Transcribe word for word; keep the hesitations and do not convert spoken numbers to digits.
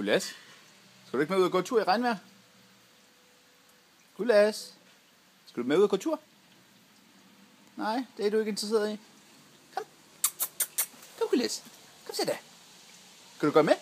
Gulas, skal du ikke med ud og gå tur i regnvejr? Gulas, skal du med ud og gå tur? Nej, det er du ikke interesseret i. Kom. Kom, Gulas. Kom, sæt dig. Skal du gå med?